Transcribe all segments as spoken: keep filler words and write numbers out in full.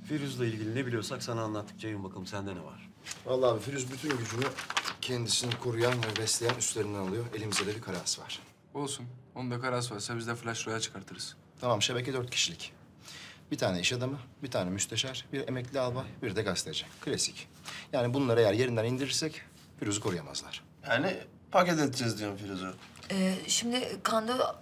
Firuz'la ilgili ne biliyorsak sana anlattık. Ceyhun bakalım sende ne var? Vallahi abi Firuz bütün gücünü kendisini koruyan ve besleyen üstlerinden alıyor. Elimizde de bir karas var. Olsun. Onda karas varsa biz de flash roya çıkartırız. Tamam, şebeke dört kişilik. Bir tane iş adamı, bir tane müsteşar, bir emekli albay, bir de gazeteci. Klasik. Yani bunları eğer yerinden indirirsek Firuz'u koruyamazlar. Yani paket edeceğiz diyorum Firuz'u. Ee, şimdi Kanda...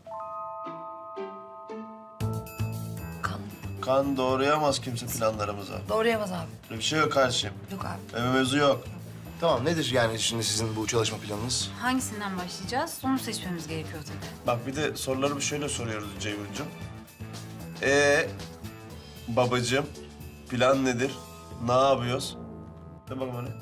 Kan... Kan doğrayamaz kimse planlarımıza. Doğrayamaz abi. Öyle bir şey yok kardeşim. Yok abi. Öyle mevzu yok. Tamam, nedir yani şimdi sizin bu çalışma planınız? Hangisinden başlayacağız? Onu seçmemiz gerekiyor tabii. Bak bir de soruları bir şöyle soruyoruz Ceyhuncuğum. Ee, babacığım plan nedir? Ne yapıyoruz? De bakalım hani.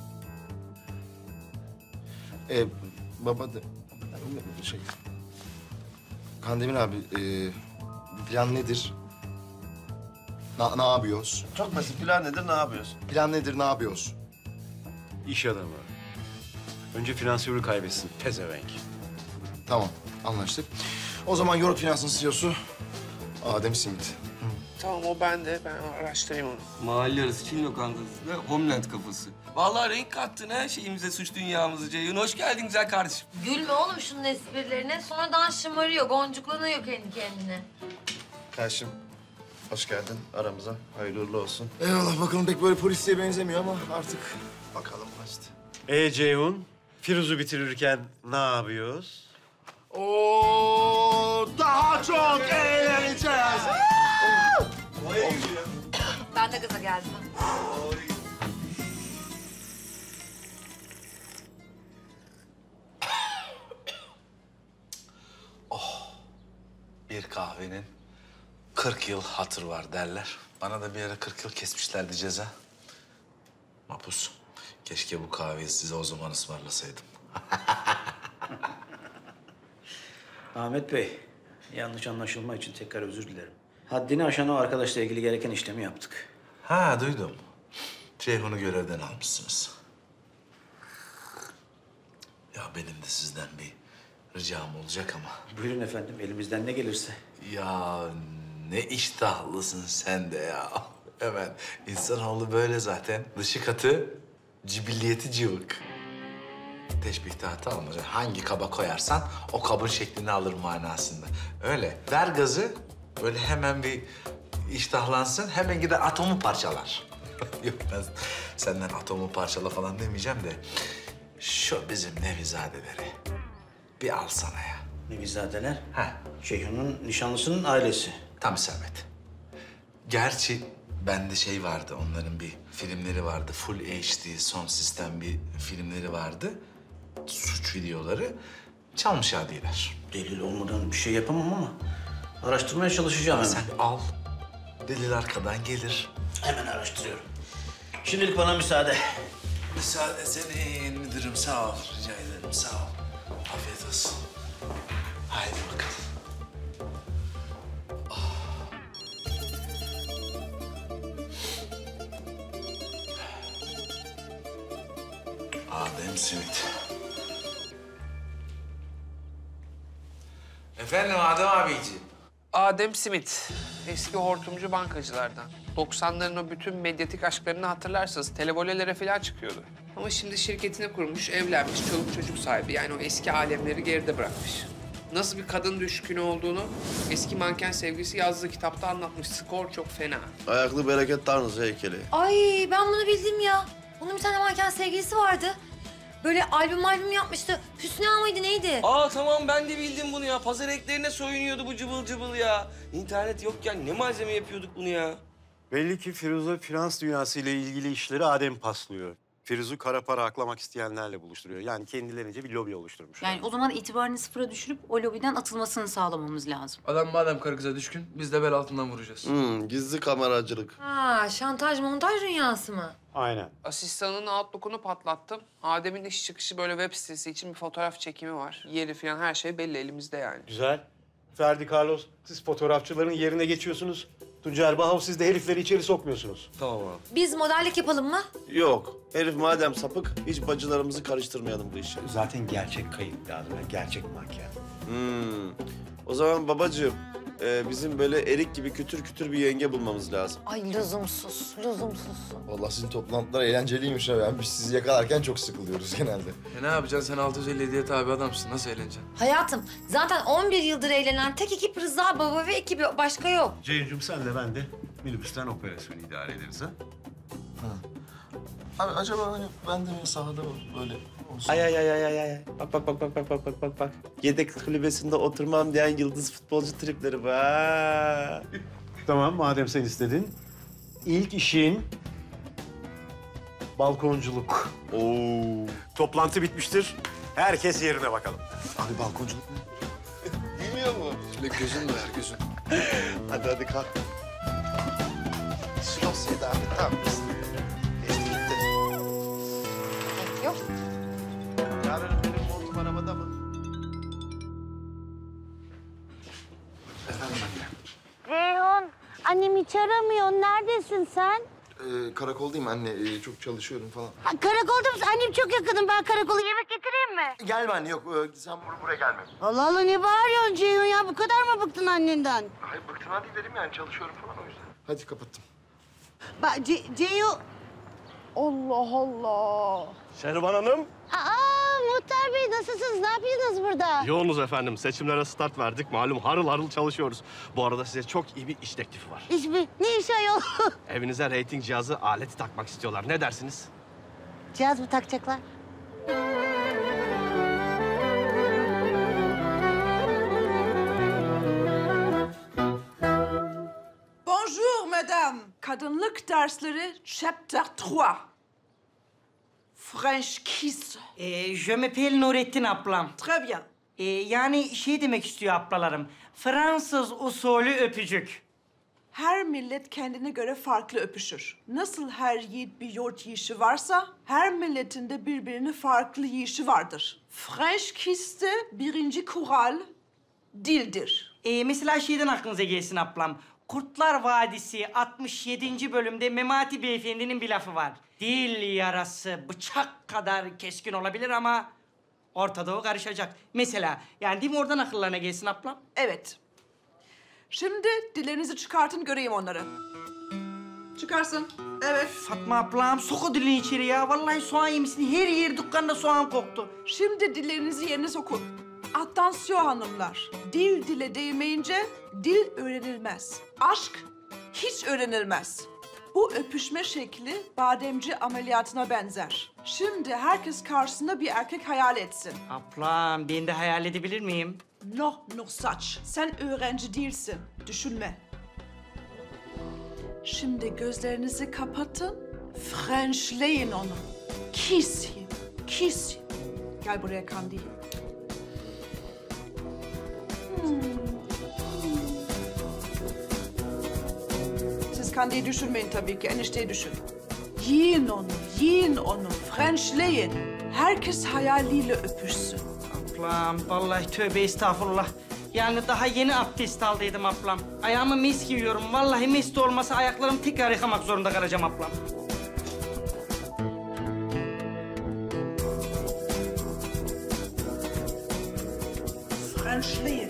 Ee, baba da... Şey... Kandemir abi, e, plan nedir? Na, ne yapıyoruz? Çok basit. Plan nedir? Ne yapıyoruz? Plan nedir, ne yapıyoruz? İş adamı. Önce finansörü kaybetsin. Pezevenk. Tamam, anlaştık. O zaman Yorut Finans'ın C E O'su Adem Simit. Tamam o bende. Ben araştırayım onu. Mahalle arası Çin lokantası ve Homeland kafası. Vallahi renk kattın ha şeyimize, suç dünyamıza Ceyhun. Hoş geldin güzel kardeşim. Gülme oğlum şunun esprilerine. Sonradan şımarıyor, boncuklanıyor kendi kendine. Kardeşim hoş geldin aramıza. Hayırlı uğurlu olsun. Eyvallah, bakalım pek böyle polisliğe benzemiyor ama artık bakalım işte. Ee Ceyhun, Firuz'u bitirirken ne yapıyoruz? Oo, daha çok eğleneceğiz. Ben de gaza geldim. Bir kahvenin kırk yıl hatır var derler. Bana da bir ara kırk yıl kesmişlerdi ceza. Mapus. Keşke bu kahveyi size o zaman ısmarlasaydım. Ahmet Bey, yanlış anlaşılma için tekrar özür dilerim. Haddini aşan o arkadaşla ilgili gereken işlemi yaptık. Ha duydum. Ceyhun'u görevden almışsınız. Ya benim de sizden bir ricam olacak ama. Buyurun efendim, elimizden ne gelirse. Ya ne iştahlısın sen de ya. Hemen insanoğlu böyle zaten. Dışı katı, cibilliyeti cıvık. Teşbihte hata olmaz. Hangi kaba koyarsan o kabın şeklini alır manasında. Öyle. Ver gazı, böyle hemen bir iştahlansın, hemen gider atomu parçalar. Yok ben senden atomu parçala falan demeyeceğim de... Şu bizim Nevizadeleri bir alsana ya. Nevizadeler? Ha. Ceyhun'un nişanlısının ailesi. Tam isabet. Gerçi bende şey vardı, onların bir filmleri vardı. Full H D, son sistem bir filmleri vardı. Suç videoları. Çalmış adiler. Delil olmadan bir şey yapamam ama araştırmaya çalışacağım hemen. Sen al. Delil arkadan gelir. Hemen araştırıyorum. Şimdilik bana müsaade. Müsaade senin müdürüm. Sağ ol. Rica ederim. Sağ ol. Afiyet olsun. Haydi bakalım. Adem Simit. Efendim Adem abiciğim. Adem Simit. Eski hortumcu bankacılardan. doksanların o bütün medyatik aşklarını hatırlarsınız. Televolelere falan çıkıyordu. Ama şimdi şirketini kurmuş, evlenmiş, çoluk çocuk sahibi. Yani o eski alemleri geride bırakmış. Nasıl bir kadın düşkünü olduğunu eski manken sevgisi yazdığı kitapta anlatmış. Skor çok fena. Ayaklı bereket tanrısı heykeli. Ay ben bunu bildim ya. Bunun bir tane manken sevgilisi vardı. Böyle albüm albüm yapmıştı. Hüsnü Ağa mıydı neydi? Aa tamam ben de bildim bunu ya. Pazar eklerine soyunuyordu bu cıbıl cıbıl ya. İnternet yokken ne malzeme yapıyorduk bunu ya. Belli ki Firuz'a finans dünyası ile ilgili işleri Adem paslıyor. Firuz'u kara para aklamak isteyenlerle buluşturuyor. Yani kendilerince bir lobi oluşturmuş. Yani o zaman itibarını sıfıra düşürüp o lobiden atılmasını sağlamamız lazım. Adam madem karı kıza düşkün, biz de bel altından vuracağız. Hmm, gizli kameracılık. Ha şantaj montaj dünyası mı? Aynen. Asistanın Outlook'unu patlattım. Adem'in iş çıkışı böyle web sitesi için bir fotoğraf çekimi var. Yeri falan her şey belli elimizde yani. Güzel. Ferdi Carlos, siz fotoğrafçıların yerine geçiyorsunuz. Tuncer Bahav, siz de herifleri içeri sokmuyorsunuz. Tamam abi. Biz modellik yapalım mı? Yok. Herif madem sapık, hiç bacılarımızı karıştırmayalım bu işe. Zaten gerçek kayıp lazım, yani gerçek manken. Hmm. O zaman babacığım, e, bizim böyle erik gibi kütür kütür bir yenge bulmamız lazım. Ay lüzumsuz, lüzumsuz. Vallahi sizin toplantılar eğlenceliymiş ha. Yani biz sizi yakalarken çok sıkılıyoruz genelde. E ne yapacaksın? Sen altı yüz elli hediye tabi adamsın. Nasıl eğleneceksin? Hayatım, zaten on bir yıldır eğlenen tek ekip Rıza Baba ve ekibi, başka yok. Ceyhun'cum senle ben de minibüsten operasyonu idare ederiz ha. Abi acaba hani ben de sahada böyle olsun. Ay ay ay ay ay ay. Bak bak bak bak bak bak bak bak bak. Yedek kulübesinde oturmam diyen yıldız futbolcu tripleri var. Tamam, madem sen istedin. İlk işin balkonculuk. Oo. Toplantı bitmiştir. Herkes yerine bakalım. Abi balkonculuk ne? Bilmiyor mu? Şöyle gözün ver gözün. Hadi hadi kalk. Şlos yedi abi tamam. Geçti gitti. Yok. Yarın benim montum arabada mı? Ceyhun, annem hiç aramıyor. Neredesin sen? Ee, karakoldayım anne. Ee, çok çalışıyorum falan. Ha, karakolda mısın? Annem çok yakınım. Ben karakola yemek getireyim mi? Gelme anne yok. Ee, sen bur buraya gelme. Allah Allah, ne bağırıyorsun Ceyhun ya? Bu kadar mı bıktın annenden? Hayır bıktığına değil dedim yani çalışıyorum falan o yüzden. Hadi kapattım. Bak Ce Ceyhun... Allah Allah. Şehriban Hanım. Aa, Muhtar Bey nasılsınız? Ne yapıyorsunuz burada? Yoğunuz efendim. Seçimlere start verdik. Malum harıl harıl çalışıyoruz. Bu arada size çok iyi bir iş teklifi var. İş mi? Ne iş ayol? Evinize reyting cihazı aleti takmak istiyorlar. Ne dersiniz? Cihaz mı takacaklar? Bonjour madame. Kadınlık dersleri chapter üç. French kiss. Ee, je m'appelle Nurettin ablam. Très bien. Ee, yani şey demek istiyor ablalarım. Fransız usulü öpücük. Her millet kendine göre farklı öpüşür. Nasıl her yiğit bir yoğurt yiyişi varsa, her milletin de birbirine farklı yiyişi vardır. French kiss'te birinci kural dildir. Ee, mesela şeyden aklınıza gelsin ablam. Kurtlar Vadisi altmış yedinci bölümde Memati Beyefendi'nin bir lafı var. Dil yarası bıçak kadar keskin olabilir ama Orta Doğu karışacak. Mesela yani değil mi oradan akıllarına gelsin ablam? Evet. Şimdi dillerinizi çıkartın göreyim onları. Çıkarsın. Evet. Fatma ablam sok o dilini içeri ya. Vallahi soğan yemişsin. Her yer dükkanda soğan koktu. Şimdi dillerinizi yerine sokun. Attention hanımlar. Dil dile değmeyince dil öğrenilmez. Aşk hiç öğrenilmez. Bu öpüşme şekli bademci ameliyatına benzer. Şimdi herkes karşısında bir erkek hayal etsin. Ablam ben de hayal edebilir miyim? No, no saç. Sen öğrenci değilsin. Düşünme. Şimdi gözlerinizi kapatın. Frenchleyin onu. Kiss him. Kiss him. Gel buraya Kandi. Hmm. Siz Kandi'yi düşürmeyin tabii ki. Enişteyi düşün. Yiyin onu, yiyin onu. Frenchleyin. Herkes hayaliyle öpüşsün. Ablam vallahi tövbe estağfurullah. Yani daha yeni abdest aldıydım ablam. Ayağımı mis giyiyorum. Vallahi mis de olmasa ayaklarımı tekrar yıkamak zorunda kalacağım ablam. Frenchleyin.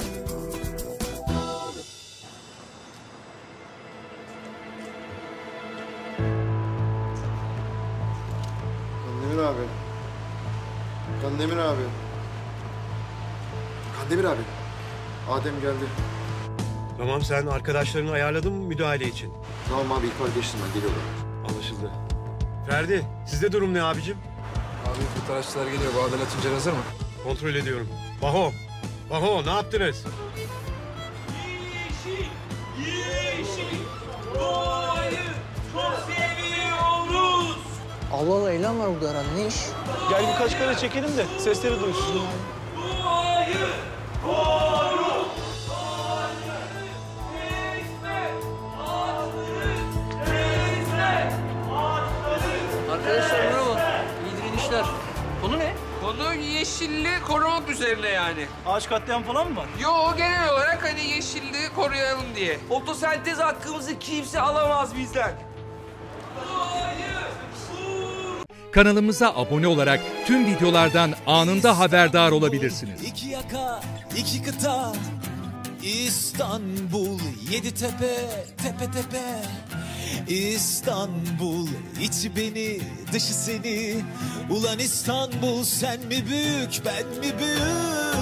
Kandemir abi. Kandemir abi. Kandemir abi. Adem geldi. Tamam, sen arkadaşlarını ayarladın mı müdahale için? Tamam abi ihbar geçtim ben geliyorum. Anlaşıldı. Ferdi, sizde durum ne abicim? Abi fotoğrafçılar geliyor. Bu Adalet Tuncer hazır mı? Kontrol ediyorum. Baho, Baho ne yaptınız? Yeşil, yeşil, doğayı çok seviyoruz. Allah Allah eylem var burada herhalde. Ne iş? Gel birkaç kare çekelim de sesleri duysun. Doğayı koru. Arkadaşlar merhaba. İyi işler. Konu ne? Konu yeşilliği korumak üzerine yani. Ağaç katliam falan mı var? Yo, genel olarak hani yeşilliği koruyalım diye. Fotosentez hakkımızı kimse alamaz bizden. Kanalımıza abone olarak tüm videolardan anında haberdar olabilirsiniz. İki yaka, iki kıta, İstanbul, yedi tepe, tepe tepe. İstanbul, içi beni, dışı seni. Ulan İstanbul, sen mi büyük, ben mi büyük?